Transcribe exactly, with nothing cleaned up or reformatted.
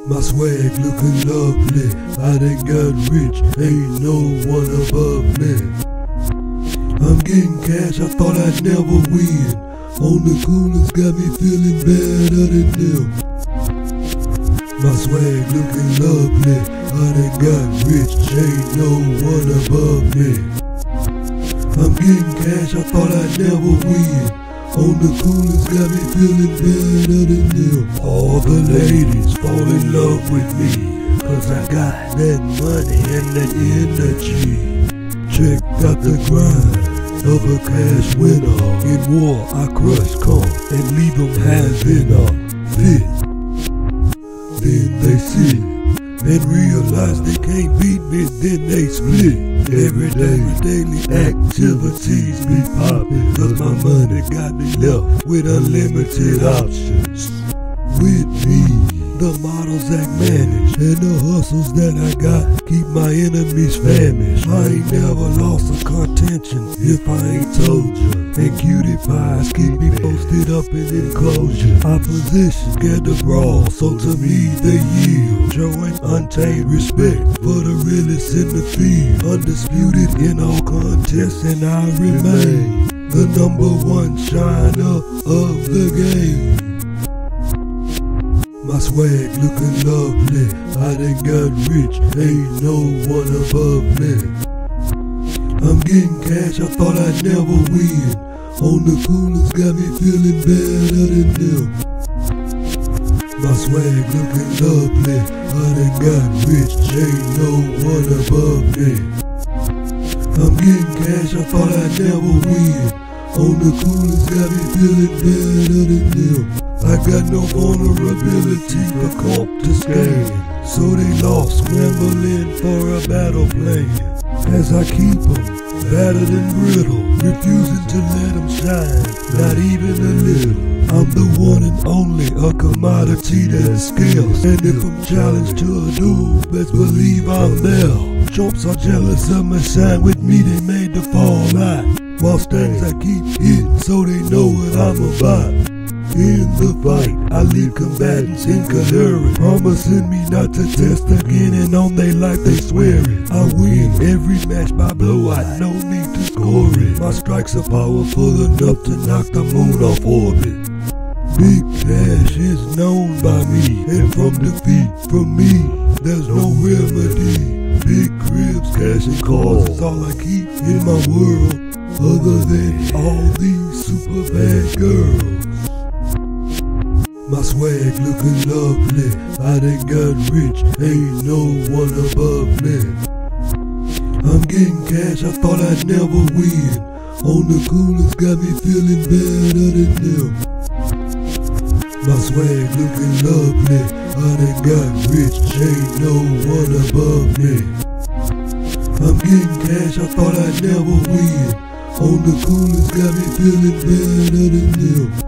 My swag looking lovely, I done got rich, ain't no one above me. I'm getting cash, I thought I'd never win. On the coolest, got me feeling better than them. My swag looking lovely, I done got rich, ain't no one above me. I'm getting cash, I thought I'd never win. On the coolest, got me feeling better than them. All the ladies fall in love with me, cause I got that money and that energy. Check out the grind of a cash winner. In war, I crush calm and leave them having a fit. Then they see and realize they can't beat me, then they split. Every day, daily activities be poppin', cause my money got me left with unlimited options. With me, the models act managed, and the hustles that I got keep my enemies famished. I ain't never lost a contention if I ain't told you. And cutie pies keep me posted up in enclosure. Opposition scared to brawl, so to me they yield. Showing untamed respect for the realest in the field. Undisputed in all contests, and I remain the number one shiner of the game. My swag looking lovely, I done got rich, ain't no one above me. I'm getting cash, I thought I'd never win. On the coolest, got me feeling better than them. My swag looking lovely, I done got rich, ain't no one above me. I'm getting cash, I thought I'd never win. On the coolest, got me feeling better than them. I got no vulnerability for comp to scan, so they lost scrambling for a battle plan. As I keep them battered and brittle, refusing to let them shine, not even a little. I'm the one and only, a commodity that scales. And if I'm challenged to a duel, best believe I'm there. Chumps are jealous of my shine, with me they made to fall out. While stings I keep hitting, so they know what I'm about. In the fight, I leave combatants incoherent, promising me not to test again, and on they life they swear it. I win every match by blowout, no need to score it. My strikes are powerful enough to knock the moon off orbit. Big cash is known by me, and from defeat, from me, there's no remedy. Big cribs, cash and cars is all I keep in my world, other than all these super bad girls. My swag looking lovely, I done got rich, ain't no one above me. I'm getting cash, I thought I'd never win. On the coolest, got me feeling better than them. My swag looking lovely, I done got rich, ain't no one above me. I'm getting cash, I thought I'd never win. On the coolest, got me feeling better than them.